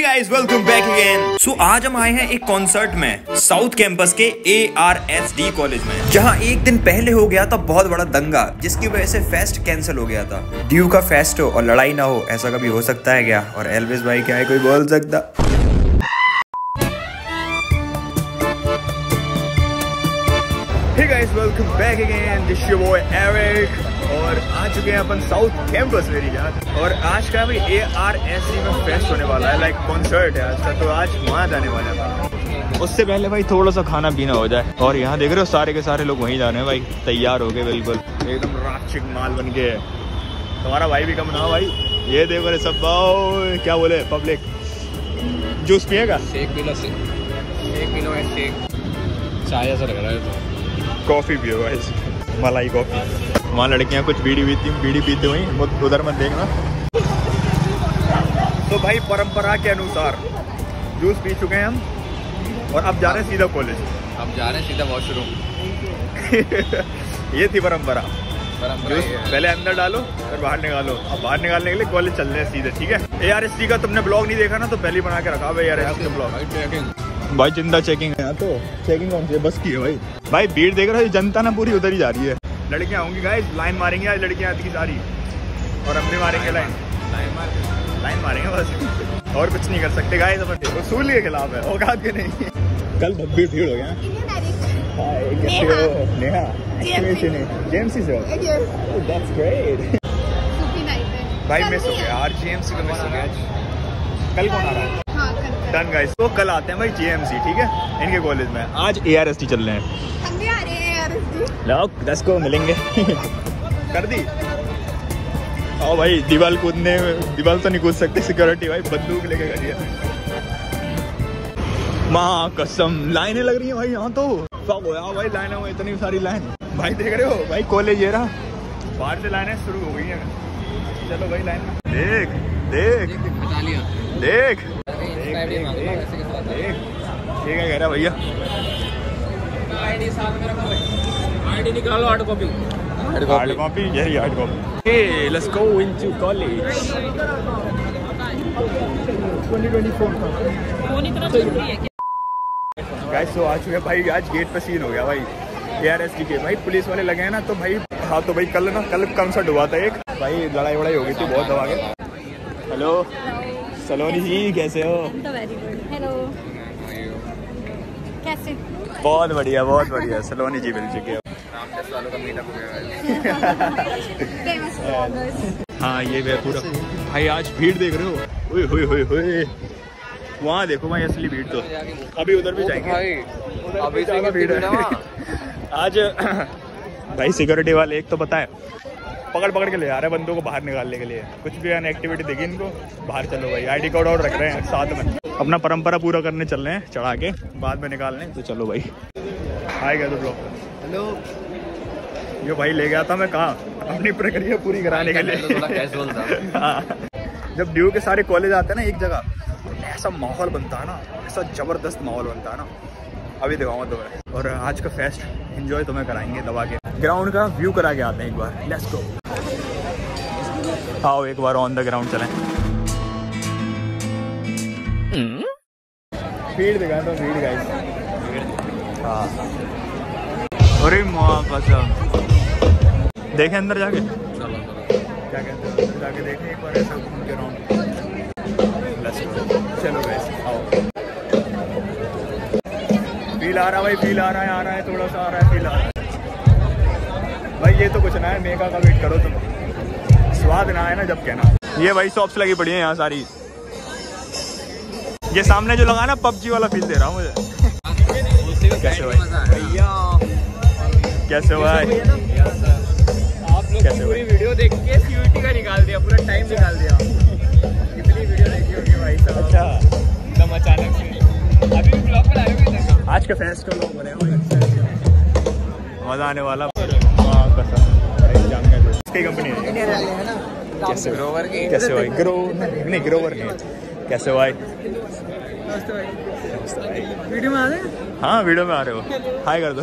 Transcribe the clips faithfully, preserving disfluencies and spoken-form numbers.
Guys welcome back again. So आज हम आए हैं एक कॉन्सर्ट में साउथ कैंपस के A R S D college में, जहां एक दिन पहले हो गया था बहुत बड़ा दंगा, जिसकी वजह से फेस्ट कैंसिल हो गया था। ड्यू का फेस्ट हो और लड़ाई ना हो, ऐसा कभी हो सकता है क्या? और एल्विस भाई क्या है, कोई बोल सकता? Hey guys, welcome back again. This is your boy Eric. और आ चुके हैं अपन साउथ कैंपस मेरी यार। और आज का भाई ए आर एस डी में फेस्ट होने वाला है, लाइक कॉन्सर्ट है आज का, तो आज वहाँ जाने वाला है। उससे पहले भाई थोड़ा सा खाना पीना हो जाए। और यहाँ देख रहे हो सारे के सारे लोग वहीं जा रहे हैं भाई, तैयार हो गए बिल्कुल एकदम राक्षिक माल बन के। तुम्हारा भाई भी कम ना हो भाई, ये देखो रे सब भाई क्या बोले पब्लिक। जूस पिएगा? शेक पी लो, शेक पी लो, शेक चाय ऐसा लग रहा है तो। कॉफ़ी पियो गाइस, मलाई कॉफ़ी। वहाँ लड़कियाँ कुछ बीड़ी पीती बीड़ी पीते वहीं, उधर मत देखना। तो भाई परंपरा के अनुसार जूस पी चुके हैं हम और अब जा रहे हैं सीधा कॉलेज। अब जा रहे हैं सीधा वॉशरूम। ये थी परंपरा, परंपरा जूस पहले अंदर डालो फिर बाहर निकालो। अब बाहर निकालने के लिए कॉलेज चल रहे हैं सीधे, ठीक है। ए आर एस डी का तुमने ब्लॉग नहीं देखा ना, तो पहले बना के रखा भाई ए आर एस डी का ब्लॉग। भाई जिंदा चेकिंग है यहाँ तो। चेकिंग कौन सी बस की है भाई? भाई भीड़ देख रहा है, जनता ना पूरी उधर ही जा रही है। लड़कियाँ होंगी गाइस, लाइन मारेंगे आज लड़कियाँ आती सारी, और हम भी मारेंगे लाइन लाइन लाइन मारेंगे बस, और कुछ नहीं कर सकते गाइस। अपन उसूल के खिलाफ है, औकात के नहीं। कल भव्य भीड़ हो गया। हाय कैसे हो नेहा? जेएमसी से हो? That's great. भाई मिस हो गया यार, जेएमसी का मिस हो गया। कल कौन आ रहा है? डन गाइस, तो कल आते हैं भाई जेएमसी, ठीक है, इनके कॉलेज में। आज ए आर एस डी चल रहे हैं, हम भी आ रहे हैं ए आर एस डी। लो दस को मिलेंगे। कर दी। आओ भाई, दीवार कूदने, दीवार तो नहीं कूद सकते, सिक्योरिटी भाई बंदूक लेके खड़ी है। माँ कसम लाइनें लग रही हैं भाई यहाँ तो। सब हो भाई लाइनें में, इतनी सारी लाइन भाई देख रहे हो भाई। कॉलेज ये रहा, बाहर से लाइनें शुरू हो गई हैं। चलो भाई लाइन में देख देख देख ये क्या कह रहा भैया? आईडी निकालो, हार्ड कॉपी, हार्ड कॉपी, यही hard copy. Hey let's go into college. Guys तो आ चुके भाई, आज गेट पे सीन हो गया भाई ए आर एस डी के। भाई पुलिस वाले लगे हैं ना, तो भाई हाँ तो भाई कल ना कल कंसर्ट हुआ था एक, भाई लड़ाई वड़ाई हो गई थी बहुत दबा के। हेलो सलोनी जी, कैसे हो? हेलो, कैसे? बहुत बढ़िया बहुत बढ़िया, सलोनी जी मिल चुके हैं। हाँ ये भी पूरा भाई, आज भीड़ देख रहे हो? ओए होए होए होए, वहाँ देखो भाई असली भीड़। तो अभी उधर भी जाएंगे भाई, अभी से भीड़ है आज। भाई सिक्योरिटी वाले एक तो पता है पकड़ पकड़ के ले आ रहे हैं बंदों को बाहर निकालने के लिए। कुछ भी अन एक्टिविटी देखी इनको, बाहर चलो भाई। आईडी कार्ड और रख रहे हैं साथ में, अपना परंपरा पूरा करने चल रहे हैं, चढ़ा के बाद में निकालने। तो चलो भाई, आएगा तो ब्लॉग। हेलो, यो भाई ले गया था मैं कहाँ, अपनी प्रक्रिया पूरी कराने के लिए। थोड़ा कैजुअल था। जब ड्यू के सारे कॉलेज आते हैं ना एक जगह, तो ऐसा माहौल बनता है ना, ऐसा जबरदस्त माहौल बनता है ना। अभी दिखाऊंगा तुम्हें। और आज का फेस्ट एंजॉय तुम्हें कराएंगे दबा के। ग्राउंड का व्यू करा के आते हैं एक बार, लेट्स गो। आओ एक बार ऑन द ग्राउंड चलें। भीड़ दिखा दो, भीड़ गाइस। हाँ अरे माँ कसम, देखें अंदर जाके क्या कहते हैं, अंदर जाके देखें एक बार ऐसा घूम के राउंड। चलो गाइस आओ। फील आ रहा भाई, फील आ रहा है, आ रहा है थोड़ा सा आ रहा है, फील आ रहा है भाई। ये तो कुछ ना है, मेगा का वेट करो तुम, स्वाद ना है ना जब कहना। ये भाई शॉप्स लगी पड़ी है यहाँ सारी। ये सामने जो लगा ना पबजी वाला फील दे रहा हूँ मुझे। कैसे भाई? कैसे भाई? आप लोग पूरी वीडियो देख के सीयूटी का निकाल दिया, पूरा टाइम निकाल दिया। कितनी वीडियो देखी होगी भाई साहब? अच्छा एकदम अचानक से। अभी भी ब्लॉग बना रहे हो? आज का फेस्ट का लोग बने हुए, मजा आने वाला। इसकी कंपनी है कैसे? ग्रोवर की। कैसे भाई? ग्रो नहीं, ग्रोवर नहीं। कैसे भाई? वीडियो में आ रहे हैं? हाँ वीडियो में आ रहे हो, हाय कर दो।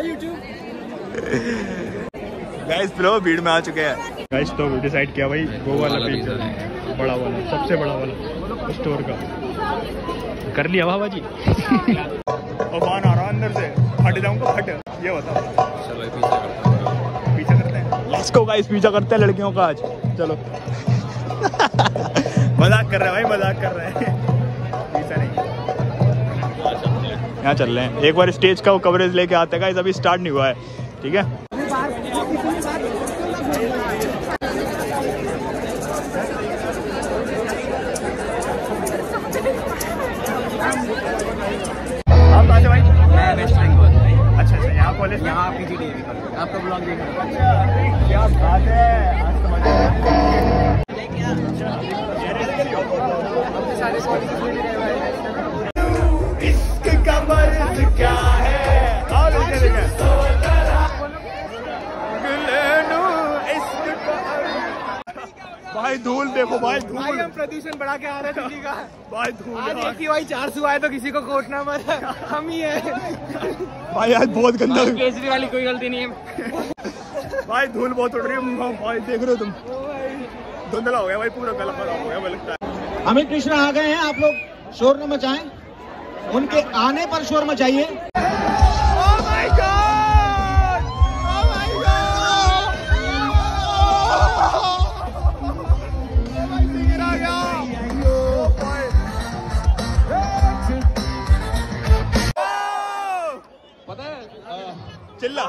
गाइस ब्रो भीड़ में आ चुके हैं गाइस। तो डिसाइड किया भाई वो वाला पिज्जा, बड़ा वाला, सबसे बड़ा वाला। स्टोर का। कर लिया बाबा जी। और वहाँ आ रहा अंदर से, फट जाऊंगा फट। ये बताओ, चलो पीछा करते हैं, पीछा करते हैं। लेट्स गो गाइस, पीछा करते हैं लड़कियों का आज। चलो। मजाक कर रहे हैं भाई, मजाक कर रहे हैं। पीछा नहीं, यहाँ चल रहे हैं। एक बार स्टेज का वो कवरेज लेके आते हैं गाइस, अभी स्टार्ट नहीं हुआ है, ठीक है। आप कहाँ से भाई? मैं वेस्ट बंगाल। अच्छा अच्छा, यहाँ कॉलेज, यहाँ पीजीडीएवी कॉलेज। आपका ब्लॉग देखना। क्या बात है, आज तो मजा आया। इश्क का मर्ज क्या है, और देखें देखें इश्क का भाई धूल देखो भाई, धूल। भाई हम प्रदूषण बढ़ा के आ रहे हैं दिल्ली का। भाई धूल आज एक ही भाई चार सौ आए तो किसी को कोटना मत, हम ही है भाई, आज बहुत गंदा। केजरीवाल की कोई गलती नहीं है भाई धूल बहुत उड़ रही है भाई, देख रहे हो तुम, धुंधला हो गया भाई, पूरा गला खराब हो गया भाई, लगता है। अमित कृष्ण आ गए हैं, आप लोग शोर न मचाएं, उनके आने पर शोर मचाइए। पता है चिल्ला।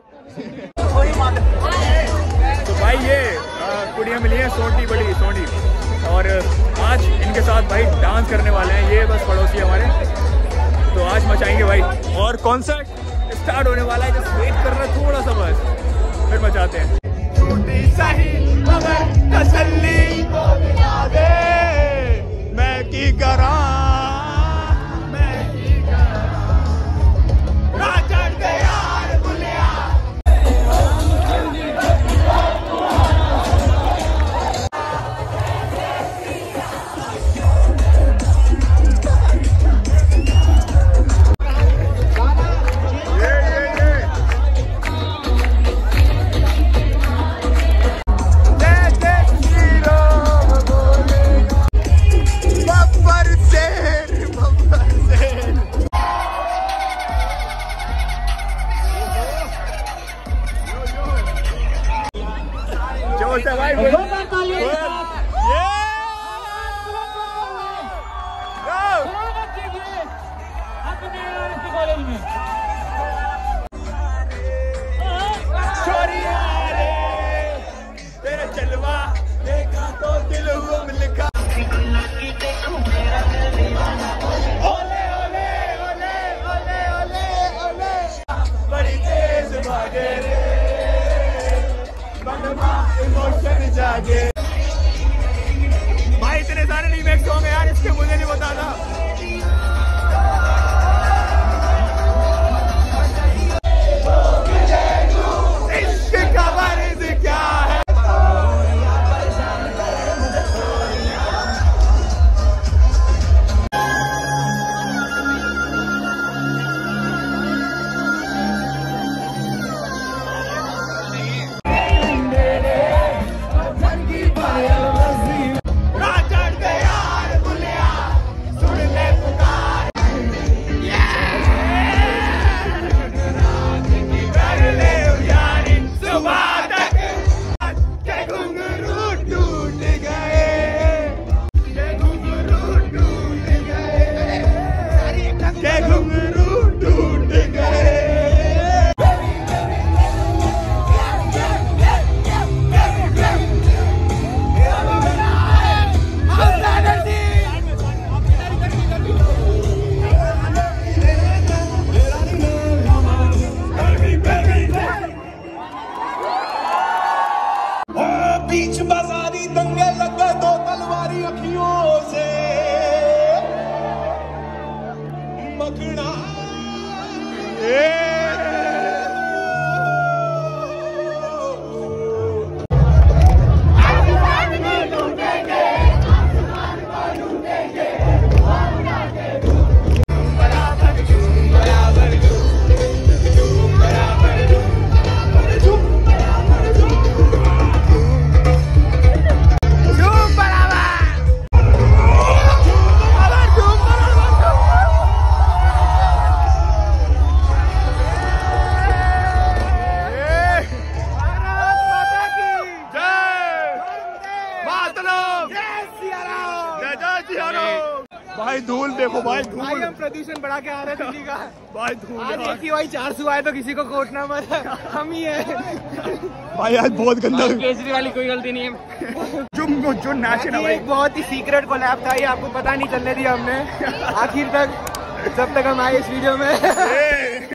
तो भाई ये कुड़ियाँ मिली हैं, सोटी बड़ी सोटी, और आज इनके साथ भाई डांस करने वाले हैं। ये बस पड़ोसी हमारे, तो आज मचाएंगे भाई। और कॉन्सर्ट स्टार्ट होने वाला है, जस्ट वेट कर रहे थोड़ा सा बस, फिर मचाते हैं। छोटी सही मगर तसल्ली तो दिला दे, मैं की करा मैं की करा राजड़ दे यार बुलिया। से सतनाम, जय सिया राम। जय जय सिया राम। भाई धूल देखो भाई, भाई धूल हम प्रदूषण बढ़ा के आ रहे हैं दिल्ली का। भाई धूल आज यार। एक ही भाई चार सौ आए तो किसी को कोटना मत, हम ही है। भाई आज बहुत गंदा। केजरीवाल की कोई गलती नहीं है। जो जो नाचे ना ये भाई। एक बहुत ही सीक्रेट कोलैब था, ये आपको पता नहीं चलने दिया हमने आखिर तक, जब तक हम आए इस वीडियो में।